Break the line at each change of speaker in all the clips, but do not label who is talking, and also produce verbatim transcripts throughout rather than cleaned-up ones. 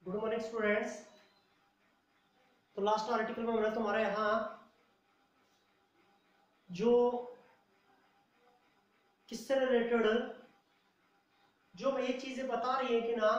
Good morning students. तो last article में हमने तुम्हारे यहाँ जो किससे रिलेटेड जो मैं ये चीजें बता रही है कि ना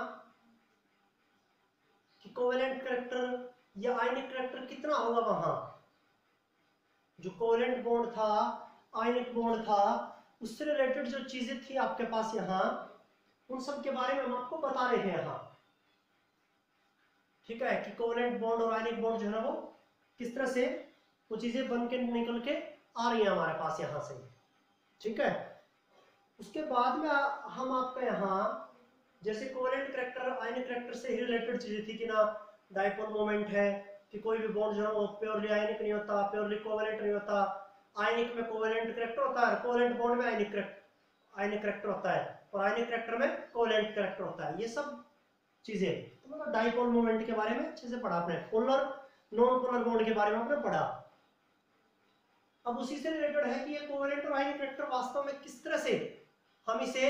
कि कोवेलेंट करैक्टर या आयनिक करैक्टर कितना होगा, वहां जो कोवेलेंट बॉन्ड था, आयनिक बॉन्ड था, उससे रिलेटेड जो चीजें थी आपके पास यहाँ, उन सब के बारे में हम आपको बता रहे हैं यहाँ। ठीक है कि कोवेलेंट बॉन्ड और आयनिक बॉन्ड जो है ना वो किस तरह से वो चीजें बन के निकल के आ रही है हमारे पास यहाँ से। ठीक है, उसके बाद में हम आपका यहाँ जैसे कोवेलेंट करैक्टर आयनिक करैक्टर से ही रिलेटेड चीजें थी कि ना डाइपोल मोमेंट है कि कोई भी बॉन्ड जो है वो प्योरली आयनिक नहीं होता, प्योरली कोवेलेंट नहीं होता। आयनिक में कोवेलेंट करैक्टर होता है, कोवेलेंट बॉन्ड में आयनिक करैक्टर आयनिक करैक्टर होता है, और आयनिक करैक्टर में कोवेलेंट करैक्टर होता है। ये सब चीजें तो मतलब डाइपोल मोमेंट के बारे में अच्छे से पढ़ा आपने, पोलर नॉन पोलर बॉन्ड के बारे में आपने पढ़ा। अब उसी से रिलेटेड है कि ये कोवेलेंट और आयनिक करैक्टर वास्तव में किस तरह से हम इसे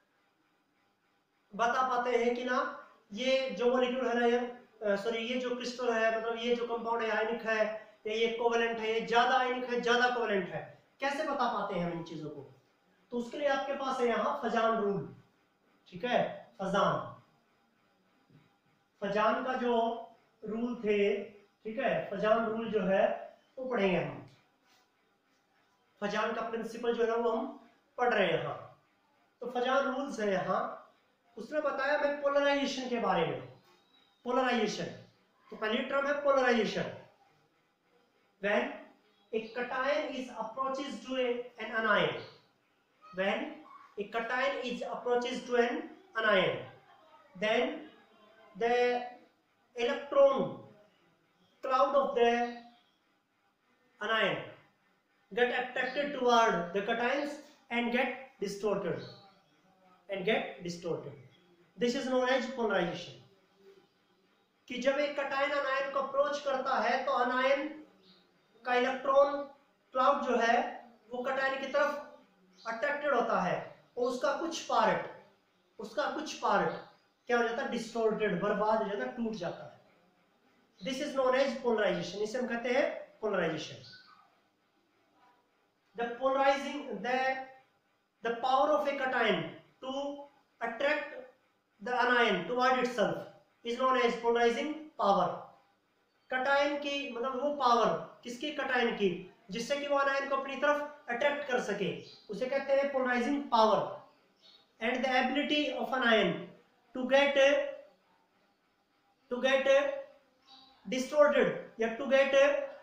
बता पाते हैं कि ना ये जो मॉलिक्यूल है ना ये सॉरी ये जो क्रिस्टल है, मतलब ये जो कंपाउंड है आयनिक है, ये कोवेलेंट है, ये ज्यादा आयनिक है, ज्यादा कोवेलेंट है, कैसे बता पाते हैं हम इन चीजों को? तो उसके लिए आपके पास है यहाँ फजान रूल। ठीक है, फजान फजान का जो रूल थे, ठीक है, फजान रूल जो है वो पढ़ेंगे हम। फजान का प्रिंसिपल जो है ना वो हम पढ़ रहे हैं यहाँ। तो फजान रूल्स है यहाँ, उसने बताया मैं पोलराइजेशन के बारे में। पोलराइजेशन तो पहली टर्म है polarization. When a cation is approaches to an anion, when a cation is approaches to an anion, then the electron cloud of the anion get attracted toward the cations and get distorted and get distorted. This is known as polarization. कि जब एक cation अनायन को approach करता है तो अनायन का electron cloud जो है वो कटायन की तरफ अट्रैक्टेड होता है, और उसका कुछ पार्ट उसका कुछ पार्ट क्या हो जाता है? डिस्टोर्टेड, बर्बाद हो जाता है, टूट जाता है। This is known as polarization. इसे हम कहते हैं polarization. The polarizing the the power of a cation to attract the anion toward itself is known as polarizing power. Cation की मतलब वो पावर किसकी? कटायन की, जिससे कि वो अनायन को अपनी तरफ अट्रैक्ट कर सके, उसे कहते हैं polarizing power. And the ability of anion to get to get distorted या to get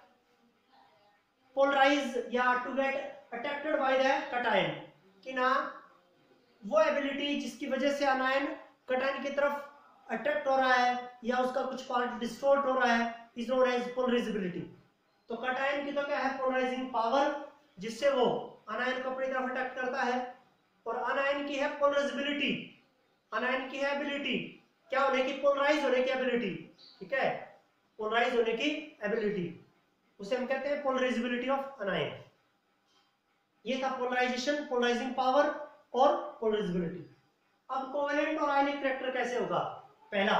polarized या to get attracted by the cation, कि ना वो एबिलिटी जिसकी वजह से अनायन कटायन की तरफ अट्रैक्ट हो रहा है या उसका कुछ पार्ट डिस्टोर्ट हो रहा है, इज नोन एज पोलराइजेबिलिटी। तो कटायन की तो क्या है? पोलराइजिंग पावर, जिससे वो अनायन को अपनी तरफ अट्रैक्ट करता है, और अनायन की है पोलराइजेबिलिटी। अनायन की है एबिलिटी क्या होने की? पोलराइज होने की एबिलिटी। ठीक है, पोलराइज होने की एबिलिटी, उसे हम कहते हैं पोलराइजेबिलिटी ऑफ अनायन। ये था पोलराइजेशन, पोलराइजिंग पावर और पोलराइजेबिलिटी। अब कोवेलेंट और आयनिक करैक्टर कैसे होगा? पहला,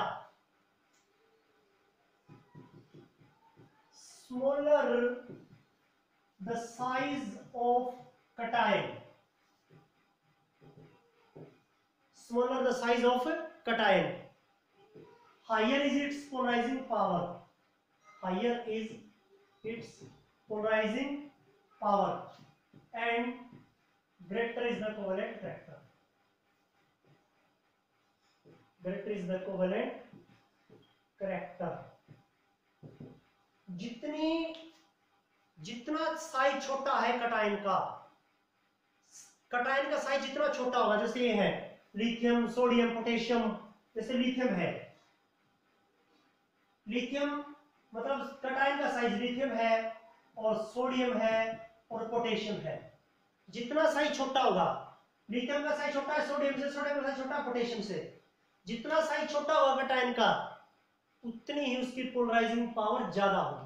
smaller the size of cation, smaller the size of cation, higher is its polarizing power, higher is its polarizing power, and greater is the covalent character, greater is the covalent character। जितनी जितना size छोटा है cation का, cation का size जितना छोटा होगा, जैसे ये है लिथियम, सोडियम, पोटेशियम, जैसे लिथियम है, लिथियम मतलब कटायन का साइज लिथियम है और सोडियम है और पोटेशियम है। जितना साइज छोटा होगा, लिथियम का साइज छोटा है सोडियम से, सोडियम का साइज छोटा है पोटेशियम से, जितना साइज छोटा होगा कटायन का उतनी ही उसकी पोलराइजिंग पावर ज्यादा होगी।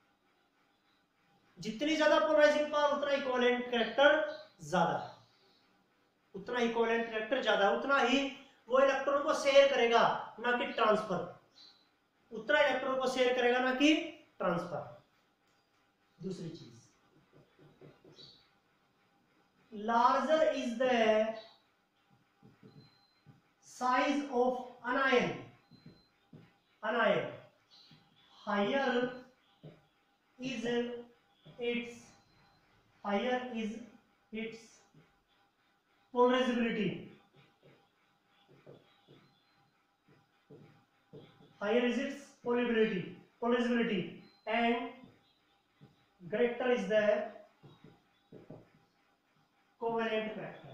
जितनी ज्यादा पोलराइजिंग पावर उतना ही कोवेलेंट करैक्टर ज्यादा है, उतना ही कोवेलेंट करैक्टर ज्यादा है, उतना ही वो इलेक्ट्रॉन को शेयर करेगा, ना कि ट्रांसफर। उतना इलेक्ट्रॉन को शेयर करेगा, ना कि ट्रांसफर। दूसरी चीज, larger is the size of anion anion higher is its higher is its polarizability higher is its polarizability polarizability and greater is the covalent factor।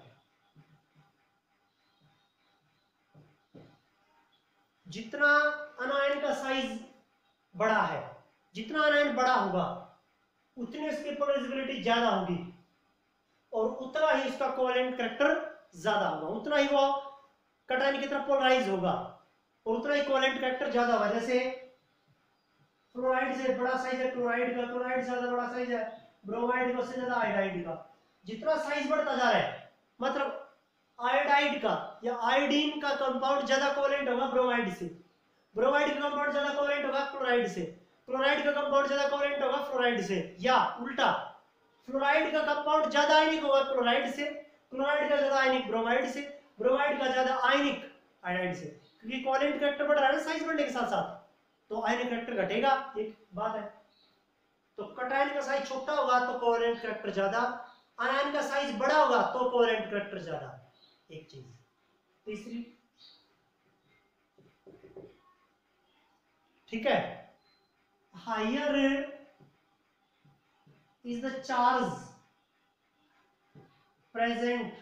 जितना अनायन का साइज बड़ा है, जितना अनायन बड़ा होगा उतनी उसकी पोलराइजेबिलिटी ज्यादा होगी और उतना ही उसका कोवेलेंट कैरेक्टर ज्यादा होगा, उतना ही वो कटायन की तरफ पोलराइज होगा और उतना ही कोवेलेंट कैरेक्टर ज्यादा होगा। जैसे फ्लोराइड से बड़ा साइज है क्लोराइड का, क्लोराइड से ज्यादा बड़ा साइज है ब्रोमाइड का, उससे ज्यादा आयोडाइड का। जितना साइज बढ़ता जा रहा है, मतलब आयोडाइड का या आयोडीन का कंपाउंड ज्यादा कोवेलेंट होगा ब्रोमाइड से, ब्रोमाइड का कंपाउंड ज्यादा कोवेलेंट होगा क्लोराइड से, क्लोराइड का कंपाउंड ज्यादा कोवेलेंट होगा फ्लोराइड से, या उल्टा फ्लोराइड का कंपाउंड ज्यादा आयनिक होगा क्लोराइड से, क्लोराइड का ज्यादा आयनिक ब्रोमाइड से, ब्रोमाइड का ज्यादा आयनिक आयोडाइड से। क्योंकि कोवेलेंट कैरेक्टर बढ़ रहा है ना साइज बढ़ने के साथ साथ, तो आयनिक कैरेक्टर घटेगा, एक बात है। तो कटायन का साइज छोटा होगा तो कोवेलेंट कैरेक्टर ज्यादा, आयन का साइज बड़ा होगा तो कोवेलेंट कैरेक्टर ज्यादा। एक चीज। तीसरी, ठीक है, higher is the charge present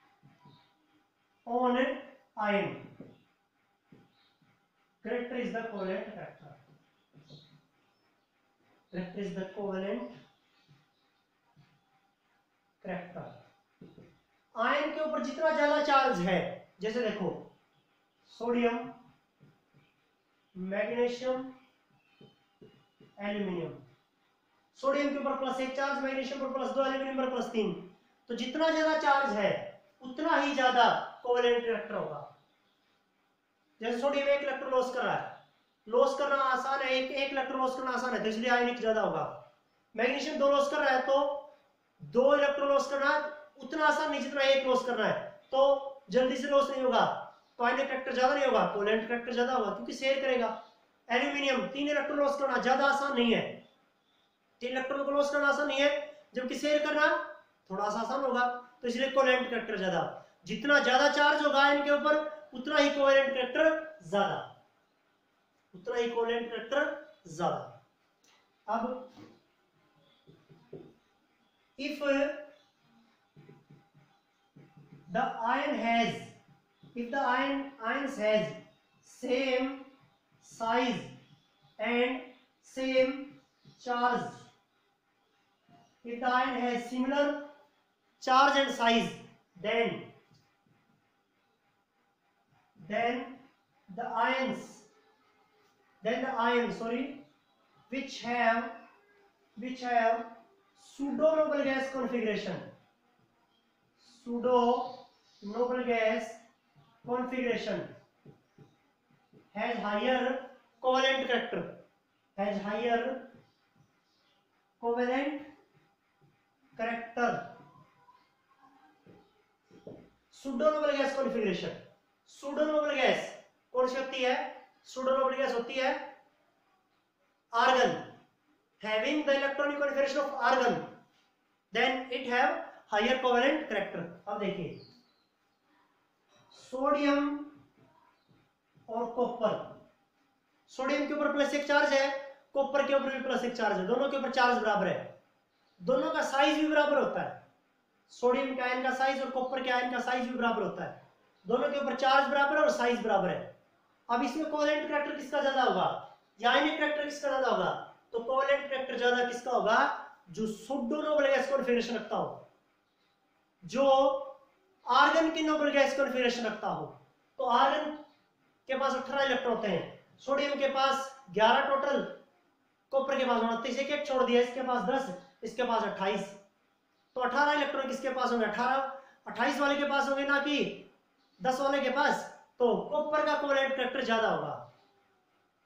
on ion, greater is the covalent factor, greater is the covalent character। Ion के ऊपर जितना ज्यादा चार्ज है, जैसे देखो सोडियम, मैग्नीशियम, एल्यूमिनियम, सोडियम के ऊपर प्लस एक चार्ज, मैग्नीशियम पर प्लस दो, एल्यूमिनियम पर प्लस तीन, तो जितना ज्यादा चार्ज है उतना ही ज्यादा कोवेलेंट कैरेक्टर होगा। जैसे सोडियम एक इलेक्ट्रॉन लॉस कर रहा है, लॉस करना आसान है, एक एक इलेक्ट्रॉन लॉस करना आसान है, तो इसलिए आयनिक ज्यादा होगा। मैग्नीशियम दो लॉस कर रहा है तो दो इलेक्ट्रॉन लॉस करना उतना आसान नहीं जितना एक लॉस करना है, तो जल्दी से लॉस नहीं होगा, तो आयनिक कैरेक्टर ज्यादा नहीं होगा, कोवेलेंट कैरेक्टर ज्यादा होगा क्योंकि शेयर करेगा। एल्यूमिनियम तीन इलेक्ट्रॉन लॉस करना ज्यादा आसान नहीं है, तीन इलेक्ट्रॉन को लॉस करना आसान नहीं है, जबकि शेयर करना थोड़ा सा आसान होगा, तो इसलिए कोवेलेंट कैरेक्टर ज्यादा। जितना ज्यादा चार्ज होगा आयन के ऊपर उतना ही कोवेलेंट कैरेक्टर ज्यादा, उतना ही कोवेलेंट कैरेक्टर ज्यादा। अब if the ion has if the ion ions has same size and same charge, if the ion has similar charge and size, then then the ions then the ions sorry which have which have pseudo noble gas configuration, pseudo noble gas configuration has higher covalent character, has higher covalent character। pseudo noble gas configuration, pseudo noble gas कौन सी होती है? pseudo noble gas होती है argon, having the electronic configuration of argon, then it have higher covalent character। अब देखिए sodium और copper, sodium के ऊपर प्लस एक चार्ज है, कॉपर के ऊपर भी प्लस एक चार्ज है, दोनों के ऊपर चार्ज बराबर है, दोनों का साइज भी बराबर होता है, सोडियम के आयन का साइज और कॉपर के आयन का साइज भी बराबर होता है, दोनों के ऊपर चार्ज बराबर है और साइज बराबर है। अब इसमें कोवेलेंट कैरेक्टर किसका ज्यादा होगा या आयनिक कैरेक्टर किसका ज्यादा होगा? तो कोवेलेंट कैरेक्टर ज्यादा किसका होगा? जो सूडो नोबल गैस कॉन्फिगरेशन रखता हो, जो आर्गन की नोबल गैस कॉन्फिगरेशन रखता हो। तो आर्गन के पास अठारह इलेक्ट्रॉन होते हैं, सोडियम के पास ग्यारह टोटल, कॉपर के पास उनतीस, एक एक छोड़ दिया, इसके पास दस, इसके पास अट्ठाईस, तो अठारह इलेक्ट्रॉन किसके पास होंगे? अठारह अट्ठाईस वाले के पास होंगे, ना कि दस वाले के पास। तो कॉपर का कोवेलेंट कैरेक्टर ज्यादा होगा,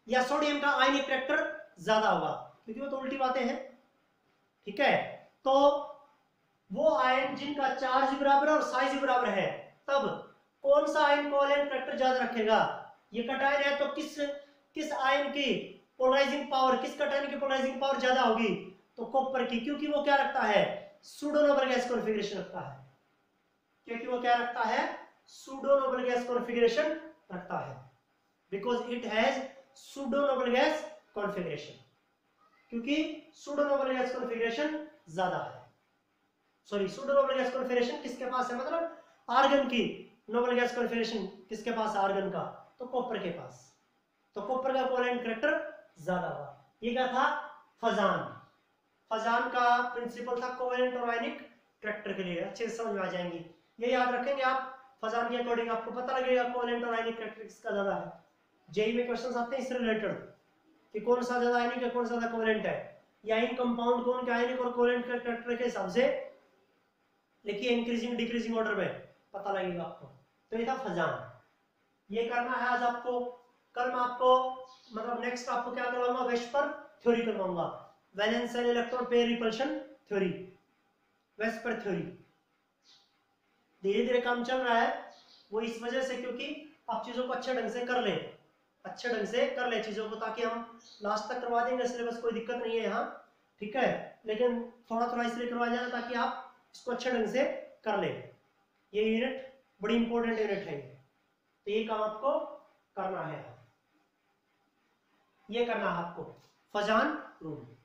या सोडियम का आयनिक कैरेक्टर ज्यादा होगा, क्योंकि वो तो उल्टी बातें हैं। ठीक है, तो वो आयन जिनका चार्ज बराबर और साइज बराबर है, तब कौन सा आयन कोवेलेंट कैरेक्टर ज्यादा रखेगा? ये कटायन है तो किस किस आयन की पोलराइजिंग पावर, किस कटायन की पोलराइजिंग पावर ज्यादा होगी? तो कॉपर की, क्योंकि वो क्या रखता है? सूडो नोबल गैस कॉन्फ़िगरेशन रखता है। क्योंकि वो क्या रखता है? सूडो नोबल गैस कॉन्फ़िगरेशन रखता है, because it has pseudo noble gas configuration, क्योंकि सूडो नोबल गैस कॉन्फ़िगरेशन ज्यादा है। Sorry, pseudo noble gas configuration किसके पास है? मतलब आर्गन की नोबल गैस कॉन्फ़िगरेशन किसके पास है? आर्गन का, तो कॉपर के पास। तो कॉपर का कोवेलेंट कैरेक्टर ज्यादा होगा। ये क्या था? फजान। फजान का प्रिंसिपल था कोवेलेंट और आयनिक कैरेक्टर के लिए, अच्छे से समझ में आ जाएंगी। ये याद रखेंगे आप, फजान के अकॉर्डिंग आपको पता लगेगा कोवेलेंट और आयनिक कैरेक्टर किसका ज्यादा है। जेई में क्वेश्चंस आते हैं इससे रिलेटेड कि कौन सा ज्यादा आयनिक है, कौन सा ज्यादा कोवेलेंट है, या इन कंपाउंड कौन के आयनिक और कोवेलेंट कैरेक्टर के हिसाब से लिखिए, इंक्रीजिंग डिक्रीजिंग ऑर्डर में पता लगेगा आपको। तो ये था फजान। ये करना है आज आपको। कल मैं आपको मतलब नेक्स्ट आपको क्या करवाऊंगा? वेस्पर थ्योरी करवाऊंगा, valence and electron pair repulsion theory, VSEPR theory. धीरे धीरे काम चल रहा है, वो इस वजह से क्योंकि आप चीजों को अच्छे ढंग से कर लें, अच्छे ढंग से कर ले चीजों को, ताकि हम लास्ट तक करवा देंगे सिलेबस, कोई दिक्कत नहीं है यहाँ। ठीक है, लेकिन थोड़ा थोड़ा इसलिए करवाया जाए ताकि आप इसको अच्छे ढंग से कर ले। ये यूनिट बड़ी इंपॉर्टेंट यूनिट है, तो ये काम आपको करना है, ये करना है आपको फजान रूल।